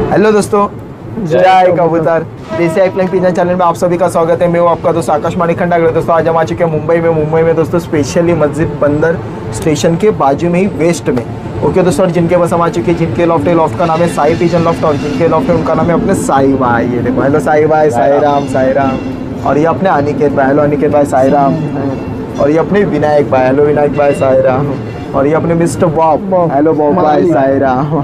Hello दोस्तों, जय कबूतर। देसी आई फ्लाइंग पिजन चैनल में आप सभी का स्वागत है। मैं हूँ आपका दोस्त आकाश खंडागड़े। दोस्तों आज हम आ चुके हैं मुंबई में दोस्तों स्पेशली मस्जिद बंदर स्टेशन के बाजू में ही वेस्ट में। ओके दोस्तों, और जिनके बस हम आ चुके हैं, जिनके लॉफ्ट है, लॉफ्ट का नाम है साई पिजन लॉफ्ट, और जिनके लॉफ्ट है उनका नाम है अपने साई भाई। ये देखो, हेलो साई भाई, साई राम। और ये अपने अनिकेत भाई, हेलो अनिकेत भाई, साई राम। और ये अपने विनायक भाई, हेलो विनायक भाई, साई राम। और ये अपने मिस्टर बॉब, हेलो बॉब भाई, साई राम।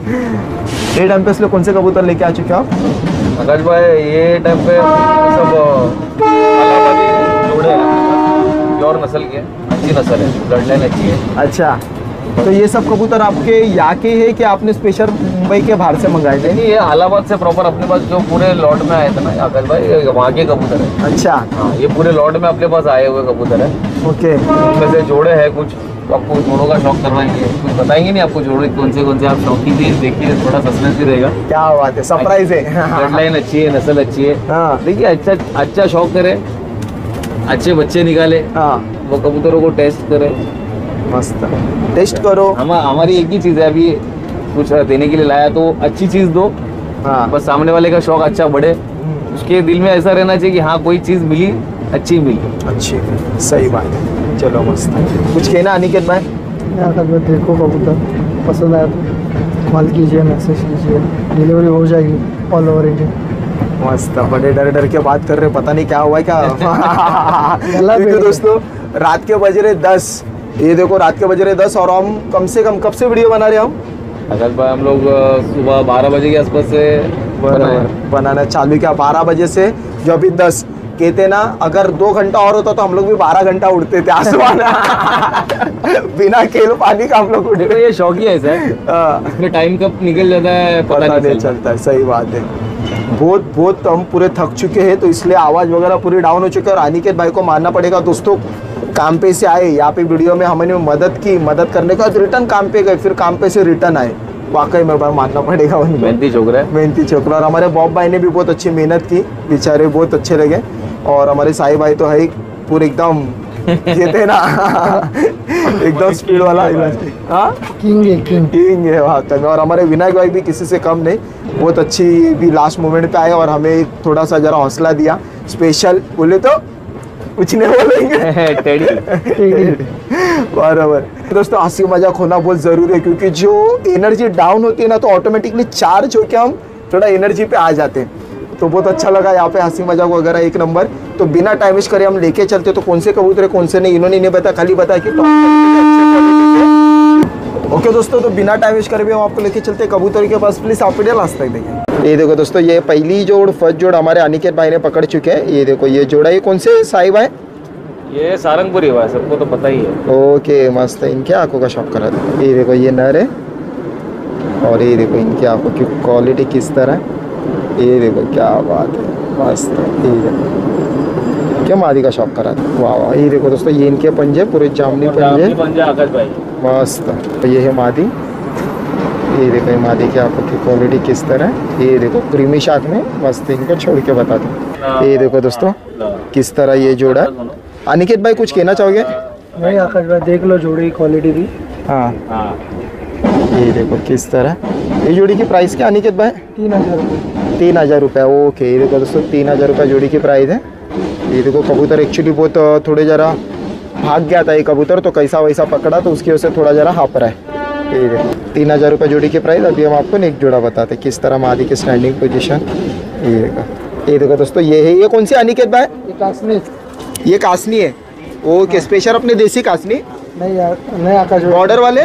ये टाइम पे इसलिए कौन से कबूतर लेके आ चुके हो आप? आकाश भाई, ये टाइम पे सब इलाहाबादी जोड़े हैं, प्योर नस्ल के, अच्छी नस्ल है, ब्लड लाइन अच्छी है। अच्छा, तो ये सब कबूतर आपके यहाँ के हैं कि आपने स्पेशल मुंबई के बाहर से मंगाए थे? नहीं, ये इलाहाबाद से प्रॉपर अपने पास जो पूरे लॉट में आए थे ना आकाश भाई, वहाँ के कबूतर है। अच्छा, हाँ, ये पूरे लॉट में अपने पास आए हुए कबूतर है। ओके। उनमें से जोड़े हैं कुछ, तो आपको जोड़ों का शौक करवाएंगे, कुछ बताएंगे नहीं आपको जोड़े कौन से आप शौकीन थे, देखिए थोड़ा सस्पेंस भी रहेगा। क्या बात है, सरप्राइज है। ब्लड लाइन अच्छी है, नस्ल अच्छी है। हाँ। देखिए, अच्छा शौक करे, अच्छे बच्चे निकाले, हाँ, वो कबूतरों को टेस्ट करे, मस्त टेस्ट करो। हमारी एक ही चीज़ है, अभी कुछ देने के लिए लाया तो अच्छी चीज़ दो। हाँ, बस सामने वाले का शौक अच्छा बढ़े, उसके दिल में ऐसा रहना चाहिए कि हाँ कोई चीज़ मिली, अच्छी मिली। अच्छी, सही बात है। चलो मस्त। कुछ कहना अनिकेत भाई? देखो कबूतर पसंद आया तो कॉल कीजिए, मैसेज कीजिए, डिलीवरी हो जाएगी ऑल ओवर इंडिया। मस्त। बड़े डर के बात कर रहे, पता नहीं क्या हुआ है क्या। क्योंकि दोस्तों रात के बज रहे 10, ये देखो रात के बज रहे 10 और हम कम से कम कब से वीडियो बना रहे हैं हम? अगर भाई हम लोग सुबह 12 बजे के आसपास से बनाना चालू किया, 12 बजे से। जो अभी 10 कहते ना, अगर 2 घंटा और होता तो हम लोग भी 12 घंटा उड़ते थे आसमान। बिना खेल पानी का हम लोग उड़े। देखो, ये शौक ही ऐसा है, इसमें टाइम कब निकल जाता है पता नहीं चलता है। सही बात है। बहुत हम पूरे थक चुके हैं, तो इसलिए आवाज़ वगैरह पूरी डाउन हो चुकी है। और अनिकेत भाई को मानना पड़ेगा दोस्तों, काम पे से आए यहाँ पे वीडियो में हमने मदद करने के बाद रिटर्न काम पे गए, फिर काम पे से रिटर्न आए। वाकई में मानना पड़ेगा उनको। मेहनती छोकरा। और हमारे बॉब भाई ने भी बहुत अच्छी मेहनत की, बेचारे बहुत अच्छे लगे। और हमारे साई भाई तो है ही पूरे एकदम कहते ना एकदम स्पीड वाला। हाँ, किंग है वाकई में। और हमारे विनायक भाई भी किसी से कम नहीं, बहुत अच्छी भी लास्ट मोमेंट पे आए और हमें थोड़ा सा जरा हौसला दिया। स्पेशल बोले तो कुछ नहीं बोलेंगे। बराबर दोस्तों, हंसी मजाक होना बहुत ज़रूरी है, क्योंकि जो एनर्जी डाउन होती है ना, तो ऑटोमेटिकली चार्ज होकर हम थोड़ा एनर्जी पे आ जाते हैं। तो बहुत अच्छा लगा यहाँ पे, हंसी मजाक वगैरह एक नंबर। तो बिना टाइम वेस्ट करे हम लेके चलते, तो कौन से कबूतर है कौन से नहीं, इन्होंने नहीं बताया, खाली बताया कि ओके दोस्तों, तो बिना टाइम वेस्ट करे भी हम आपको लेके चलते कबूतर के पास। प्लीज आप रास्ता ही देखिए। ये देखो दोस्तों, ये पहली जोड़, फर्स्ट जोड़ हमारे अनिकेत भाई ने पकड़ चुके हैं। ये देखो, ये जोड़ा ये कौन से साई भाई? ये सारंगपुरी हुआ है, सबको तो पता ही है। ओके, मस्त है। इनके आंखों का शौक करा था। ये देखो, ये नर है, और ये देखो इनकी आंखों की क्वालिटी किस तरह। ये देखो क्या बात है, मस्त है। ये देखो क्या मादी का शौक करा था। वाह वाह। ये देखो दोस्तों, ये इनके पंजे पूरे जामनी पंजे, आकाश भाई मस्त। तो ये है मादी। ये देखो ये मादी की आंखों की क्वालिटी किस तरह। ये देखो क्रीमी शार्क में, मस्त। इनको छोड़ के बता दो। ये देखो दोस्तों किस तरह ये जोड़ा। अनिकेत भाई कुछ कहना चाहोगे? नहीं आकाश भाई, देख लो जोड़ी की क्वालिटी भी। हाँ, ये देखो किस तरह। ये जोड़ी की प्राइस क्या अनिकेत भाई? 3000 रुपये। 3000 रुपये। ओके, ये देखो दोस्तों 3000 रुपये जोड़ी की प्राइस है। ये देखो कबूतर एक्चुअली बहुत थोड़े जरा भाग गया था ये कबूतर, तो कैसा वैसा पकड़ा, तो उसकी वजह से थोड़ा जरा हाँप रहा है। ये देखो 3000 रुपये जोड़ी की प्राइस। अभी हम आपको एक जोड़ा बताते किस तरह मादी की स्टैंडिंग पोजीशन। ये देखो दोस्तों, ये है, ये कौन सी अनिकेत भाई? ये कासनी है। ओके, स्पेशल अपने देसी कासनी नहीं यार, नहीं आकाश, बॉर्डर वाले।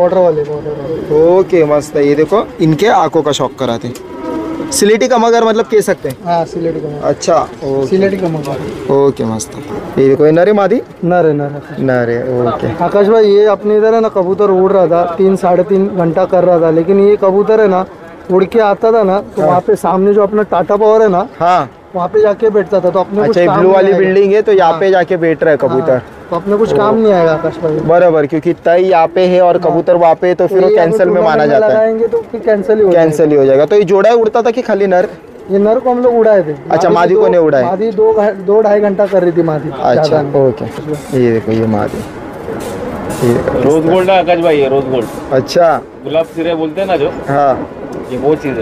बॉर्डर ओके, मस्त है। ये देखो इनके आंखों का शौक कराते, सिलेटी का मगर मतलब कह सकते हैं। हाँ, सिलेटी का मगर। अच्छा, सिलेटी का मगर। ओके, मस्त। ये देखो नरे मादी, नरे। ओके आकाश भाई, ये अपने इधर है ना, कबूतर उड़ रहा था, 3-3.5 घंटा कर रहा था, लेकिन ये कबूतर है ना, उड़ के आता था ना, तो वहाँ पे सामने जो अपना टाटा पावर है ना, हाँ, वहाँ पे जाके बैठता था। तो अपने अच्छा, ब्लू वाली बिल्डिंग है, तो यहाँ पे जाके बैठ रहा है कबूतर। तो अपने कुछ काम नहीं आएगा आकाश भाई। बराबर, क्योंकि तय यहाँ पे है और कबूतर वहाँ पे, तो फिर वो कैंसिल में माना जाता है। लगाएंगे तो फिर कैंसिल ही हो जाएगा। तो ये जोड़ा उड़ता था कि खाली नर? ये नर को हम लोग उड़ाए थे। अच्छा, मादी को नहीं उड़ाए? मादी 2-2.5 घंटा कर रही थी मादी। अच्छा, ओके। ये देखो ये मादी, रोज गोल्ड है आकाश भाई, ये रोज गोल्ड। अच्छा, गुलाब सिरे बोलते हैं ना जो, हाँ, ये वो चीज़ है।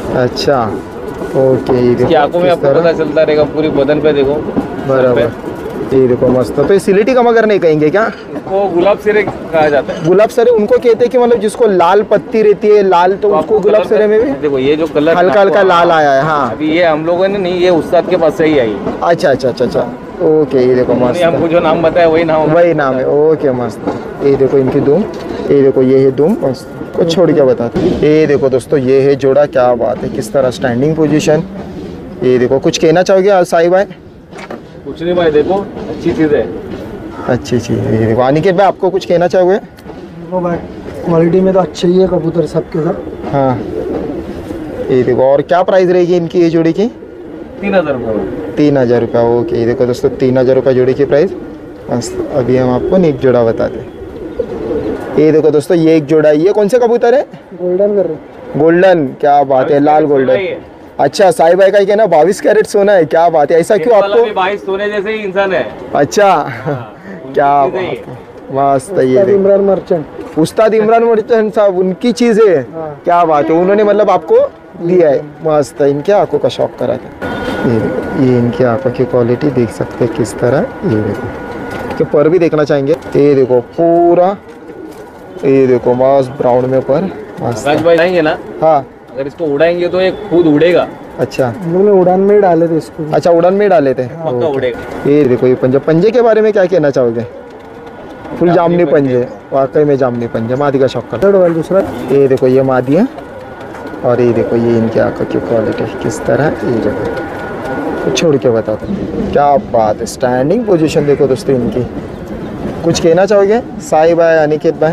अच्छा ओके, ये इसकी देखो आंखों में किस आपको तरह। पता चलता रहेगा, पूरी बदन पे देखो। बराबर, ये देखो मस्त। तो ये सिलेटी का मगर नहीं कहेंगे क्या? इसको गुलाब सिरे कहा जाता है। गुलाब सरे उनको कहते हैं कि मतलब जिसको लाल पत्ती रहती है लाल, तो उसको आपको गुलाब कलर सरे में भी देखो, ये जो कलर हल्का हल्का आपको- लाल आया है। हाँ अभी ये हम लोगों ने नहीं, ये उस्ताद के पास से ही आई है। अच्छा अच्छा अच्छा अच्छा ओके, ये देखो उन्होंने हमको मस्त, जो नाम बताया वही नाम वही नाम है। ओके मस्त, ये देखो इनकी दुम, ये देखो ये है दुम मस्त। कुछ छोड़ के बताते, ये देखो दोस्तों ये है जोड़ा, क्या बात है, किस तरह स्टैंडिंग पोजीशन। ये देखो कुछ कहना चाहोगे साई भाई? कुछ नहीं भाई, देखो अच्छी चीज है। अच्छी चीज़ है। ये देखो अनिकेत भाई आपको कुछ कहना चाहोगे? देखो भाई क्वालिटी में तो अच्छे ही है कबूतर सबके सब। हाँ ये देखो, और क्या प्राइस रहेगी इनकी ये जोड़ी की? 3000 रुपये। 3000 रुपया। ओके, ये देखो दोस्तों 3000 रुपये जोड़ी की प्राइस मस्त। अभी हम आपको एक जोड़ा बताते हैं। ये देखो दोस्तों ये एक जोड़ा है, ये कौन से कबूतर है? गोल्डन कर रहे गोल्डन, क्या बात है, लाल गोल्डन। अच्छा साई भाई का ही कहना 22 कैरेट सोना है, क्या बात है, ऐसा क्यों आपको? भाई सोने जैसे ही इंसान है। अच्छा क्या बात है, मस्त है। ये देखो इमरान मर्चेंट। उस्ताद इमरान मर्चेंट साहब, उनकी चीज़ है। हाँ। क्या बात है, उन्होंने मतलब आपको दिया है, मस्त है। इनके आंखों का शौक करा था। ये इनकी आंखों की क्वालिटी देख सकते हैं किस तरह। ये देखो के पर भी देखना चाहेंगे। ये देखो पूरा, ये देखो मस्त ब्राउन में पर मस्त। आकाश भाई आएंगे ना, हाँ अगर इसको उड़ाएंगे तो ये खुद उड़ेगा। अच्छा हम लोग ने उड़ान में ही डाले थे इसको। अच्छा, उड़ान में डाले थे। पक्का ओके। उड़ेगा। ये देखो ये पंजे, पंजे के बारे में क्या कहना चाहोगे? फुल जामनी पंजे, वाकई में जामनी पंजे, मादी का शौक करता। थर्ड वाला दूसरा ये देखो ये मादी है, और ये देखो ये इनकी आंखों की क्वालिटी किस तरह। ये देखो छोड़ के बताते हैं, क्या बात है, स्टैंडिंग पोजीशन देखो दोस्तों इनकी। कुछ कहना चाहोगे साई भाई, अनिकेत भाई?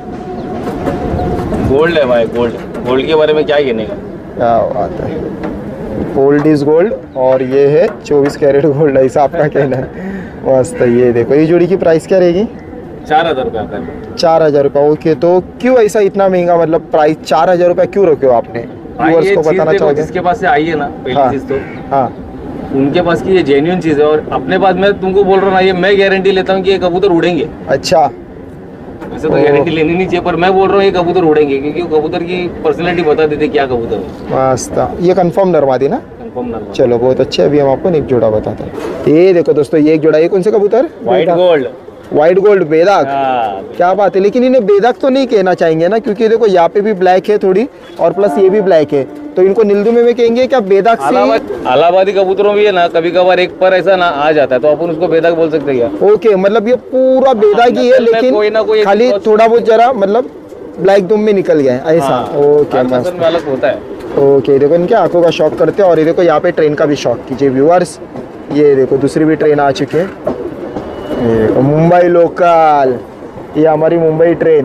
गोल्ड है भाई, गोल्ड। गोल्ड के बारे में क्या कहने का। क्या बात है, गोल्ड इज गोल्ड, और ये है 24 कैरेट गोल्ड, ऐसा आपका कहना है। मस्त है। ये देखो ये जोड़ी की प्राइस क्या रहेगी? 4000 रुपये आता है। 4000 रुपये। ओके, तो क्यों ऐसा इतना महंगा, मतलब प्राइस 4000 रुपये क्यों रखे हो आपने? भाई व्यूअर्स ये को चीज बताना देखो, चाहोगे? जिसके पास से आई है ना, पहली हाँ। चीज तो हाँ उनके पास की ये जेन्युइन चीज है, और अपने पास मैं तुमको बोल रहा हूँ ना, ये मैं गारंटी लेता हूँ कि ये कबूतर उड़ेंगे। अच्छा, वैसे तो गारंटी लेनी नहीं चाहिए, पर मैं बोल रहा हूँ ये कबूतर उड़ेंगे, क्योंकि वो कबूतर की पर्सनैलिटी बता देते क्या कबूतर है। मस्त। ये कंफर्म नरमादी ना? कंफर्म ना। चलो बहुत अच्छे। अभी हम आपको एक जोड़ा बताते हैं। ये देखो दोस्तों ये एक जोड़ा, ये कौन से कबूतर? White gold. व्हाइट गोल्ड बेदाग। हाँ। क्या बात है, लेकिन इन्हें बेदाग तो नहीं कहना चाहेंगे ना, क्योंकि देखो यहाँ पे भी ब्लैक है थोड़ी, और प्लस ये भी ब्लैक है, तो इनको नीलदुमे में कहेंगे क्या बेदाग से? अलाहाबादी कबूतरों में भी है ना, कभी कभार एक पर ऐसा ना आ जाता है, तो अपन उसको बेदाग बोल सकते हैं क्या? ओके, मतलब ये पूरा बेदाग ही है, नस्ल में लेकिन कोई ना कोई एक खाली बहुत- थोड़ा बहुत जरा मतलब ब्लैक दुम में निकल गया है ऐसा। हाँ, ओके हर मस्त। नस्ल में अलग होता है। ओके, देखो इनके आंखों का शौक करते हैं, और ये देखो यहाँ पे ट्रेन का भी शौक कीजिए व्यूअर्स। ये देखो दूसरी भी ट्रेन आ चुकी है। ये देखो मुंबई लोकल, ये हमारी मुंबई ट्रेन।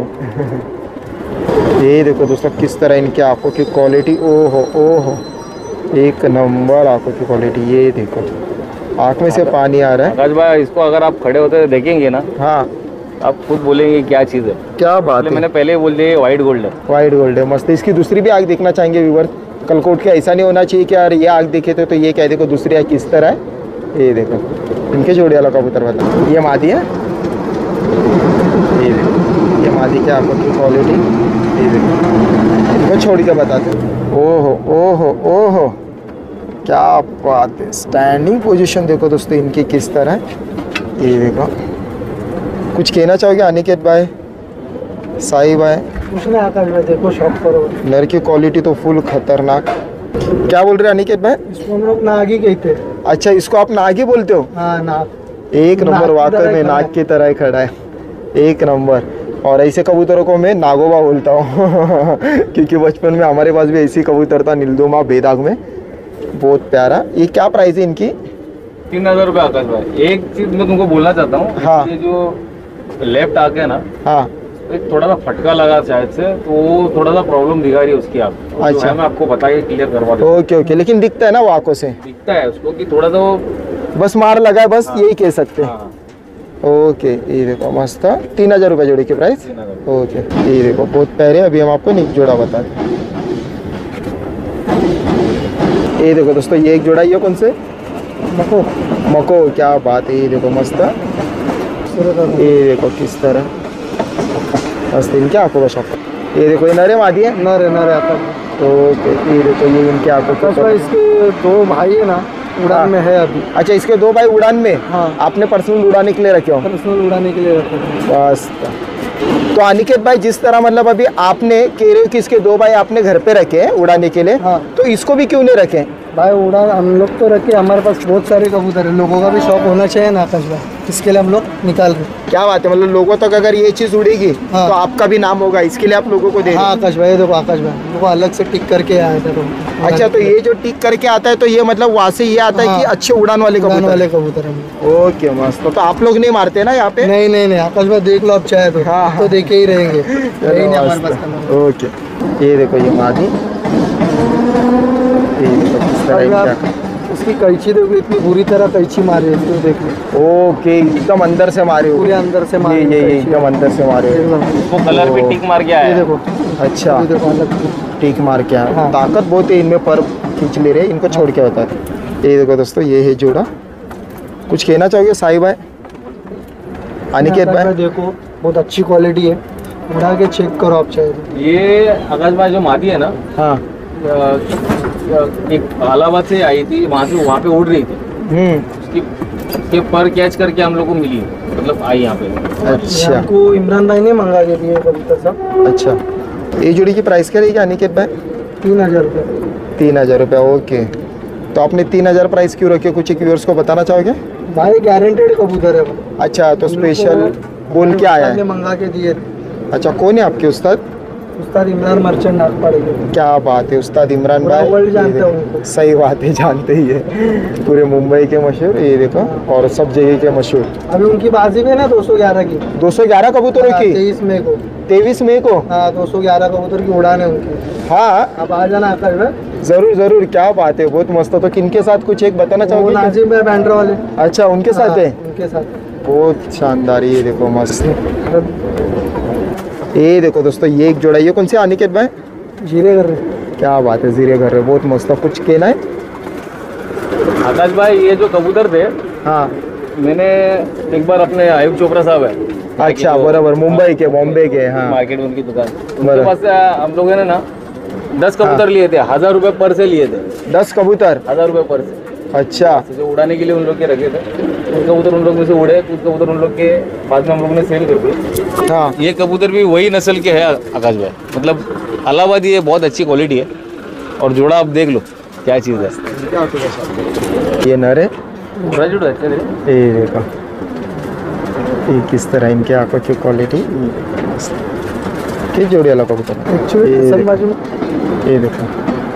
ये देखो दोस्तों किस तरह इनकी आंखों की क्वालिटी, ओहो ओहो, एक नंबर आंखों की क्वालिटी। ये देखो आंख में से पानी आ रहा है। आकाश भाई, इसको अगर आप खड़े होते हुए देखेंगे ना, हाँ आप खुद बोलेंगे क्या चीज़ है। क्या बात इसलिए है, मैंने पहले ही बोल दिया व्हाइट गोल्ड है। वाइट गोल्ड है, मस्त है। इसकी दूसरी भी आग देखना चाहेंगे व्यूअर्स। कल कोट के ऐसा नहीं होना चाहिए कि यार ये आग देखे थे तो ये क्या, देखो दूसरी आग किस तरह है। ये देखो इनके जोड़ी वाला कबूतर बता, ये मादी है। ये देखो ये मादी की आंखों की क्वालिटी। ये देखो इनको छोड़ के बताते। ओहो ओहो ओहो, क्या बात है, स्टैंडिंग पोजीशन देखो दोस्तों इनकी किस तरह है। ये देखो कुछ कहना चाहोगे अनिकेत भाई, साई भाई? उसने आकाश भाई देखो शौक करो। नर की क्वालिटी तो फुल खतरनाक। क्या बोल रहे हैं अनिकेत भाई? इसको हम लोग नागी कहते हैं। अच्छा, इसको आप नागी बोलते हो? हाँ नाग। एक नाग नंबर, की वाकई तरह में खड़ा नाग है। की तरह ही खड़ा है, एक नंबर। और ऐसे कबूतरों को मैं नागोबा बोलता हूँ क्योंकि बचपन में हमारे पास भी ऐसी कबूतर था, नीलदुमा बेदाग में, बहुत प्यारा। ये क्या प्राइस है इनकी? 3000 रुपये आकाश भाई। एक चीज मैं तुमको बोलना चाहता हूँ, हाँ। ये जो लेफ्ट आके ना, हाँ एक थोड़ा सा फटका लगा शायद से, तो वो थोड़ा सा प्रॉब्लम दिखा रही है उसकी आँख। वो जो अच्छा। है मैं आपको बता के क्लियर करवा दूँ। ओके ओके, लेकिन दिखता है ना वो आंखों से? दिखता है उसको कि थोड़ा सा वो, बस मार लगा है, बस हाँ। यही कह सकते हैं। हाँ, ओके, ये देखो मस्त था। 3000 रुपये जोड़ी की प्राइस। 3000। ओके, ये देखो बहुत प्यारे। अभी हम आपको एक जोड़ा बता दें। ये देखो दोस्तों ये एक जोड़ा, ये कौन से? मको मको, क्या बात है। ये देखो मस्त है। ये देखो किस तरह मस्त, इनके आंखों का शौक। ये देखो ये नर है मादी है। नर है आकाश। ओके ये देखो ये इनके आंखों आकाश के भाई इसके 2 भाई है ना उड़ान में है अभी। अच्छा इसके 2 भाई उड़ान में। हाँ। आपने पर्सनल उड़ाने के लिए रखे हो? पर्सनल उड़ाने के लिए रखे हैं। बस तो अनिकेत भाई जिस तरह मतलब अभी आपने कह रहे हो कि इसके 2 भाई आपने घर पे रखे हैं उड़ाने के लिए, हाँ। तो इसको भी क्यों नहीं रखे? भाई उड़ान हम लोग तो रखे, हमारे पास बहुत सारे कबूतर है, लोगों का भी शौक होना चाहिए ना आकाश भाई, इसके लिए हम लोग निकाल रहे हैं। क्या बात है, मतलब लोगों तक अगर ये चीज़ उड़ेगी हाँ। तो आपका भी नाम होगा, इसके लिए आप लोगों को दे रहे हाँ हैं। आकाश भाई देखो, आकाश भाई देखो अलग से टिक करके आया था। अच्छा तो ये जो टिक करके आता है तो ये मतलब वहाँ से ये आता है कि हाँ। अच्छे उड़ान वाले उड़ान कबूतर? वाले कबूतर हैं। ओके मस्त। तो आप लोग नहीं मारते ना यहाँ पे? नहीं आकाश भाई देख लो, आप चाहे तो हाँ, हाँ। तो देखे ही रहेंगे। यही नहीं हमारे पास कलर। ओके ये देखो ये मादी, ये देखो किस तरह अगर इनका- उसकी कैची देखो, इतनी बुरी तरह कैची मारी है इसको, देख लो ओके एकदम अंदर से मारे हो? पूरे अंदर से मारी ये कैंची। एकदम अंदर से मारे हो। देख लो। उसको कलर भी टिक मार के आया ये है। देखो, अच्छा ये देखो अलग से। टिक मार के आया। हाँ। ताकत बहुत है इनमें, पर खींच ले रहे हैं, इनको छोड़ के होता है। ये देखो दोस्तों ये है जोड़ा। कुछ कहना चाहोगे साहिब भाई, अनिकेत आकाश भाई? देखो बहुत अच्छी क्वालिटी है, उड़ा के चेक करो आप चाहे तो। ये आकाश भाई जो मादी है ना, हाँ। एक इलाहाबाद से आई थी, वहाँ पे उड़ रही थी, उसकी के पर कैच करके हम लोग को मिली, मतलब आई यहाँ पे। अच्छा हमको इमरान भाई ने मंगा के दिए कबूतर सब। अच्छा ये जोड़ी की प्राइस क्या रहेगी अनिकेत भाई? 3000 रुपये। 3000 रुपये। ओके तो आपने 3000 प्राइस क्यों रखे, कुछ एक व्यूअर्स को बताना चाहोगे? भाई गारंटेड कबूतर है वो। अच्छा तो स्पेशल बोल के आया ने है। मंगा के दिए। अच्छा कौन है आपके उस्ताद? उस्ताद इमरान मर्चेंट नागपाड़े के। क्या बात है, उस्ताद इमरान पूरा भाई। वर्ल्ड जानता ये है देखो, उनको। सही बात है, जानते ही है, पूरे मुंबई के मशहूर, ये देखो, और सब जगह के मशहूर। अभी उनकी बाजी में ना 211 की। 211 कबूतरों की 23 मई को। 23 मई को। हाँ 211 कबूतर की उड़ान है उनकी। हाँ आप आ जाना आकाश भाई। जरूर जरूर, क्या बात है, बहुत मस्त। तो किनके साथ कुछ एक बताना वो चाहोगे? नाजिम भाई बैंड्रा वाले। अच्छा उनके साथ हाँ, है, उनके साथ। बहुत शानदार। ये देखो मस्त, ये देखो दोस्तों ये एक जोड़ा, ये कौन से अनिकेत भाई? जीरे कर रहे। क्या बात है, जीरे घर है, बहुत मस्त। कुछ कहना है? आकाश भाई ये जो कबूतर थे, हाँ मैंने एक बार अपने आयुब चोपड़ा साहब है, अच्छा बराबर, मुंबई के, बॉम्बे के। हाँ मार्केट में उनकी दुकान, उनके बराबर। पास से हम लोगों ने ना 10 कबूतर लिए थे, 1000 रुपये पर से लिए थे। 10 कबूतर? 1000 रुपये पर से। अच्छा जो उड़ाने के लिए उन लोग के रखे थे, कुछ कबूतर उन लोग में से उड़े, कुछ कबूतर उन लोग के बाद में हम लोगों ने सेल कर दिए। हाँ ये कबूतर भी वही नस्ल के है आकाश भाई, मतलब इलाहाबादी है, बहुत अच्छी क्वालिटी है। और जोड़ा आप देख लो क्या चीज़ है। ये नर है, जोड़ा जोड़ा अच्छा है। ये देखो ये किस तरह इनके आंखों की क्वालिटी। किस जोड़ी वाला कबूतर है? एक्चुअली ये सब देखो, बाजू में ये देखो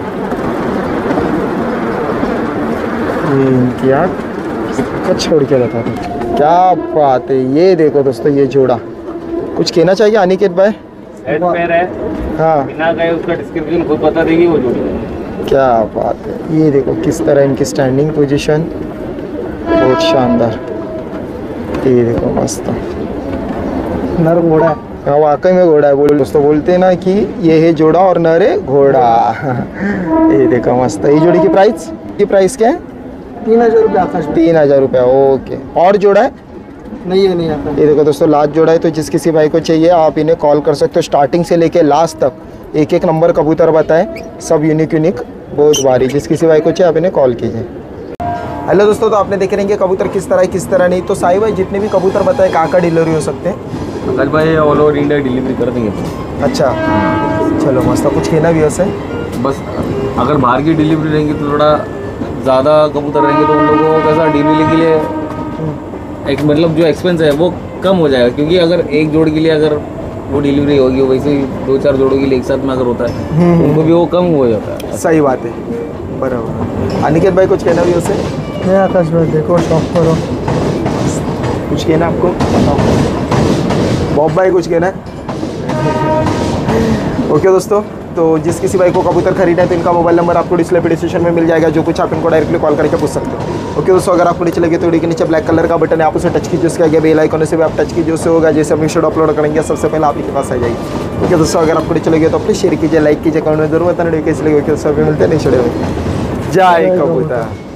ये इनकी आँख को छोड़ के रखा था। क्या बात है, ये देखो दोस्तों ये जोड़ा। कुछ कहना चाहिए अनिकेत भाई? हेड पैर है, हाँ बिना गए उसका डिस्क्रिप्शन खुद बता देगी वो जोड़ी। क्या बात है, ये देखो किस तरह इनकी स्टैंडिंग पोजीशन, बहुत शानदार। ये देखो मस्त, नर घोड़ा है। हाँ वाकई में घोड़ा है। बोल दोस्तों बोलते हैं ना कि ये है जोड़ा और नर है घोड़ा। ये देखो मस्त। ये जोड़ी की प्राइस क्या है? 3000 रुपये आकाश भाई। 3000 रुपये। ओके और जोड़ा है? नहीं है, नहीं आकाश। ये देखो दोस्तों लास्ट जोड़ा है, तो जिस किसी भाई को चाहिए आप इन्हें कॉल कर सकते हो। स्टार्टिंग से लेके लास्ट तक एक एक नंबर कबूतर बताएं, सब यूनिक बहुत भारी। जिस किसी भाई को चाहिए आप इन्हें कॉल कीजिए। हेलो दोस्तों, तो आपने देखे रहेंगे कबूतर किस तरह है किस तरह नहीं। तो साहिब भाई जितने भी कबूतर बताए कहाँ डिलीवरी हो सकते हैं? आकाश भाई ऑल ओवर इंडिया डिलीवरी कर देंगे। अच्छा चलो मस्त। कुछ कहना भी वैसे? बस अगर बाहर की डिलीवरी रहेंगी तो थोड़ा ज़्यादा कबूतर रहेंगे तो उन लोगों को कैसा डिलीवरी के लिए एक मतलब जो एक्सपेंस है वो कम हो जाएगा, क्योंकि अगर एक जोड़ के लिए अगर वो डिलीवरी होगी, वैसे ही 2-4 जोड़ों के लिए एक साथ में अगर होता है तो उनको भी वो कम हो जाता है। सही बात है, बराबर। अनिकेत भाई कुछ कहना भी वैसे? नहीं आकाश भाई देखो, शौक करो। कुछ कहना आपको? बॉब भाई कुछ कहना है? ओके दोस्तों, तो जिस किसी भाई को कबूतर खरीदना है तो इनका मोबाइल नंबर आपको डिस्प्ले पे डिस्क्रिप्शन में मिल जाएगा, जो कुछ आप इनको डायरेक्टली कॉल करके पूछ सकते हो। ओके दोस्तों, अगर आपको नीचे लगे तो वीडियो के नीचे ब्लैक कलर का बटन है, आप उसे टच कीजिए, उसके आगे बेल आइकन से भी आप टच कीजिए, उससे होगा जैसे हम वीडियो अपलोड करेंगे सबसे पहले आप ही के पास आ जाएगी। ओके दोस्तों, अगर आपको नीचे लगे तो प्लीज़ शेयर कीजिए, लाइक कीजिए, कमेंट में जरूर बताना वीडियो कैसे लगे। ओके दोस्तों, अभी मिलते हैं नेक्स्ट वीडियो में। जय कबूतर।